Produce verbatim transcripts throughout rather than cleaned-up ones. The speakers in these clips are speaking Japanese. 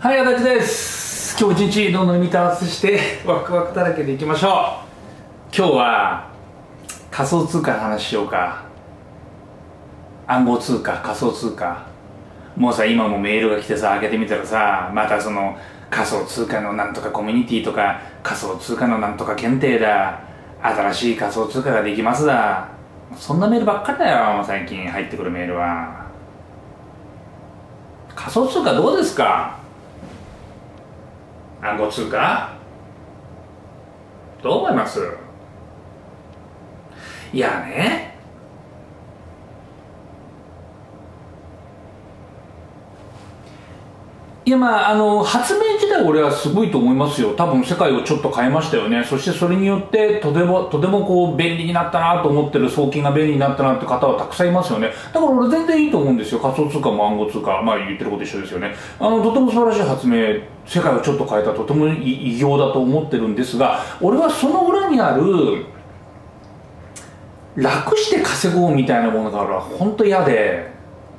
はい、足立です。今日一日どんどん見た合わせしてワクワクだらけでいきましょう。今日は仮想通貨の話しようか。暗号通貨、仮想通貨。もうさ、今もメールが来てさ、開けてみたらさ、またその仮想通貨のなんとかコミュニティとか、仮想通貨のなんとか検定だ、新しい仮想通貨ができますだ、そんなメールばっかりだよ、最近入ってくるメールは。仮想通貨どうですか？暗号通貨どう思います？いやね、いやまああの発明自体俺はすごいと思いますよ。多分世界をちょっと変えましたよね。そしてそれによってとてもとてもこう便利になったなと思ってる、送金が便利になったなって方はたくさんいますよね。だから俺全然いいと思うんですよ。仮想通貨も暗号通貨、まあ言ってること一緒ですよね。あのとても素晴らしい発明、世界をちょっと変えたとても偉業だと思ってるんですが、俺はその裏にある楽して稼ごうみたいなものがあるのは本当嫌で、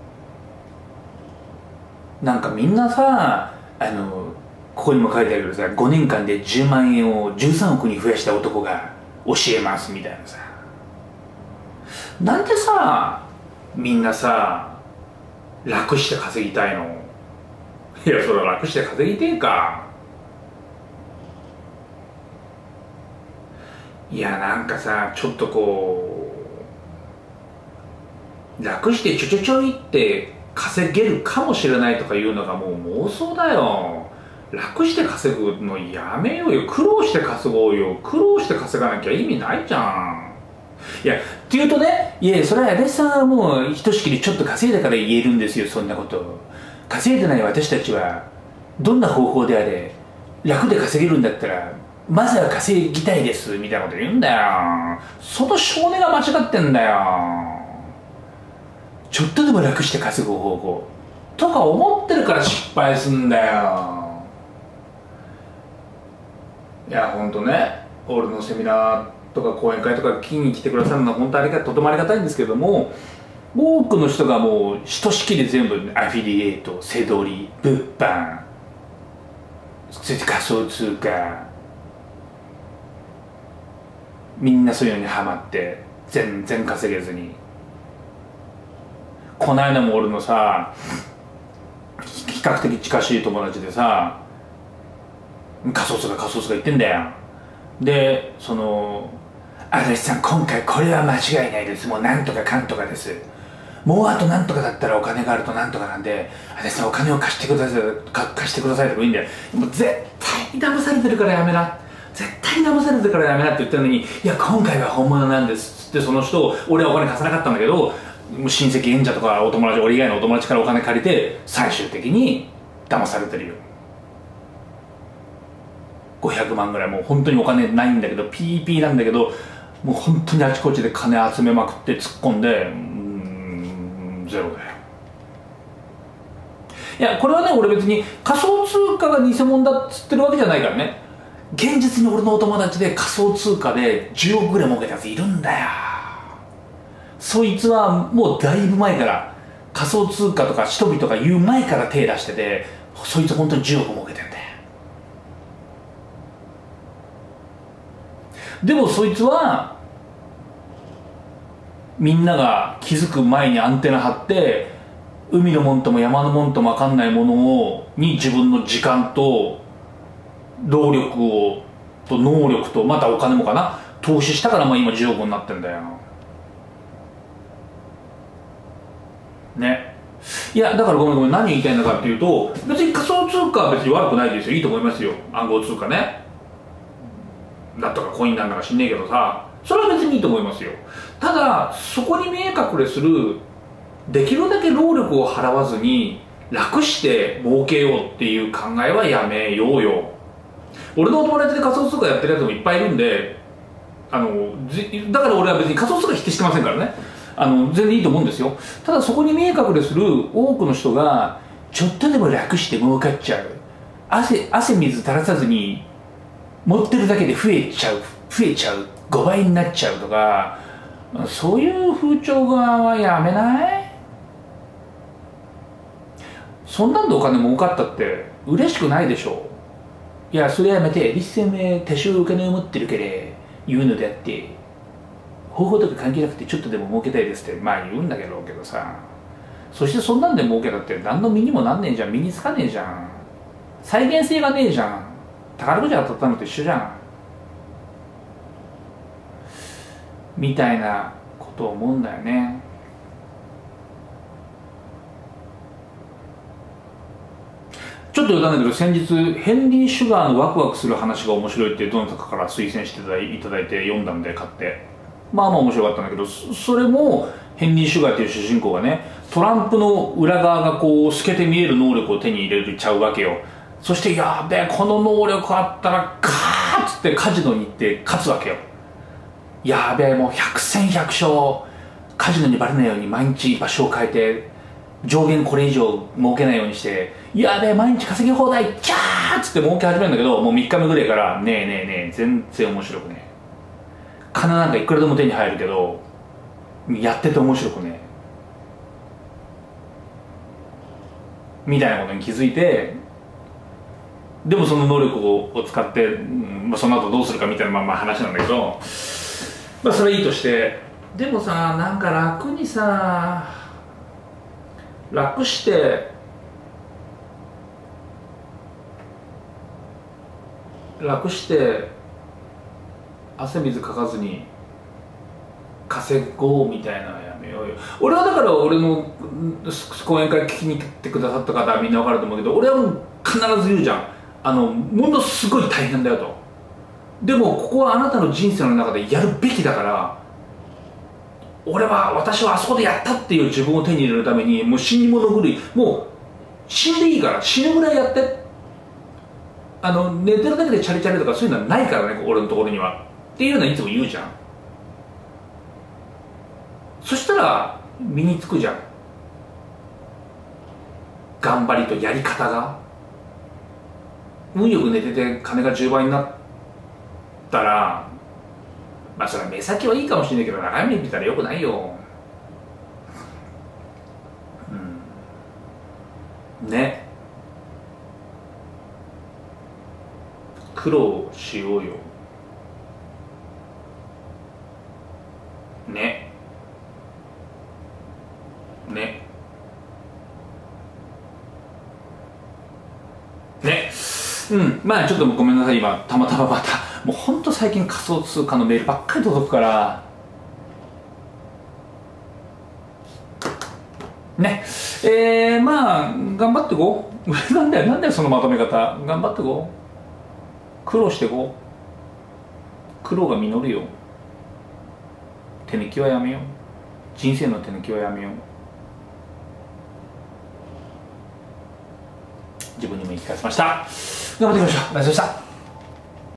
なんかみんなさ、あのここにも書いてあるけどさ、ごねんかんでじゅうまんえんをじゅうさんおくに増やした男が教えますみたいなさ、なんでさみんなさ楽して稼ぎたいの？いや、それは楽して稼ぎてえか。いや、なんかさ、ちょっとこう楽してちょちょちょいって稼げるかもしれないとかいうのがもう妄想だよ。楽して稼ぐのやめようよ。苦労して稼ごうよ。苦労して稼がなきゃ意味ないじゃん。いや、っていうとね、いや、それは足立さんはもうひとしきりちょっと稼いだから言えるんですよ、そんなこと。稼いでない私たちはどんな方法であれ楽で稼げるんだったらまずは稼ぎたいですみたいなこと言うんだよ。その少年が間違ってんだよ。ちょっとでも楽して稼ぐ方法とか思ってるから失敗すんだよ。いや、ほんとね、俺のセミナーとか講演会とか聞きに来てくださるのは本当ありがとてもありがたいんですけども、多くの人がもうひとしきり全部アフィリエイト、背取り、物販、そして仮想通貨、みんなそういうのにハマって全然稼げずに。この間も俺のさ比較的近しい友達でさ、仮想通貨仮想通貨言ってんだよ。で、その足立さん今回これは間違いないです、もうなんとかかんとかです、もうあとなんとかだったらお金があるとなんとかなんで足立さんお金を貸してください貸してくださいとかいいんだよ。もう絶対に騙されてるからやめな、絶対に騙されてるからやめなって言ってるのに、いや今回は本物なんですって、その人を俺はお金貸さなかったんだけど、親戚縁者とかお友達、俺以外のお友達からお金借りて最終的に騙されてるよ。ごひゃくまんぐらい、もう本当にお金ないんだけど ピーピー なんだけど、もう本当にあちこちで金集めまくって突っ込んで、うーんゼロだよ。いや、これはね、俺別に仮想通貨が偽物だっつってるわけじゃないからね。現実に俺のお友達で仮想通貨でじゅうおくぐらい儲けたやついるんだよ。そいつはもうだいぶ前から仮想通貨とか人々とか言う前から手出してて、そいつ本当にじゅうおく儲けてんだよ。でもそいつはみんなが気づく前にアンテナ張って、海のもんとも山のもんとも分かんないものをに自分の時間と労力をと能力とまたお金もかな投資したから、まあ今じゅうおくになってんだよね。いや、だからごめんごめん、何言いたいのかっていうと、別に仮想通貨は別に悪くないですよ。いいと思いますよ、暗号通貨ね。だとかコインなんだか知んねえけどさ、それは別にいいと思いますよ。ただそこに見え隠れする、できるだけ労力を払わずに楽して儲けようっていう考えはやめようよ。俺のお友達で仮想通貨やってるやつもいっぱいいるんで、あのだから俺は別に仮想通貨否定してませんからね、あの全然いいと思うんですよ。ただそこに見え隠れする多くの人がちょっとでも楽して儲かっちゃう、汗汗水垂らさずに持ってるだけで増えちゃう増えちゃうごばいになっちゃうとか、そういう風潮がやめない？そんなんでお金儲かったって嬉しくないでしょ。いや、それやめて、立銭名多少お金を持ってるから言うのであって、方法とか関係なくてちょっとでも儲けたいですってまあ言うんだけどけどさ、そしてそんなんで儲けたって何の身にもなんねえじゃん、身につかねえじゃん、再現性がねえじゃん、宝くじ当たったのと一緒じゃんみたいなことを思うんだよね。ちょっと余談だけど、先日ヘンリー・シュガーのワクワクする話が面白いってどなたかから推薦していただいて読んだんで買って、まあまあ面白かったんだけど、それもヘンリー・シュガーっていう主人公がね、トランプの裏側がこう透けて見える能力を手に入れちゃうわけよ。そしてやべえ、この能力あったらカーッつってカジノに行って勝つわけよ。やべえ、もう百戦百勝、カジノにバレないように毎日場所を変えて上限これ以上儲けないようにして、やべえ毎日稼ぎ放題キャーっつって儲け始めるんだけど、もうみっかめぐらいからねえねえねえ全然面白くねえ、金なんかいくらでも手に入るけどやってて面白くねえみたいなことに気づいて、でもその能力を使って、うんまあ、その後どうするかみたいなまあまあ話なんだけど、まあそれはいいとして、でもさ、なんか楽にさ楽して楽して汗水かかずに稼ごうみたいなのやめようよ。俺はだから俺の講演会聞きに来てくださった方はみんな分かると思うけど、俺はもう必ず言うじゃん、あのものすごい大変だよと、でもここはあなたの人生の中でやるべきだから、俺は私はあそこでやったっていう自分を手に入れるためにもう死に物狂い、もう死んでいいから死ぬぐらいやって、あの寝てるだけでチャリチャリとかそういうのはないからね俺のところにはっていうのはいつも言うじゃん。そしたら身につくじゃん、頑張りとやり方が。運よく寝てて金がじゅうばいになったら、まあそれは目先はいいかもしれないけど長い目見たらよくないよ、うん、ね、苦労しようよねねね、うん、まあちょっとごめんなさい、今たまたままたもうほんと最近仮想通貨のメールばっかり届くからね。えー、まあ頑張ってこうなんだよなんだよそのまとめ方、頑張ってこう、苦労してこう、苦労が実るよ、手抜きはやめよう、人生の手抜きはやめよう、自分にも言い聞かせました。頑張っていきましょう。ありがとうございました。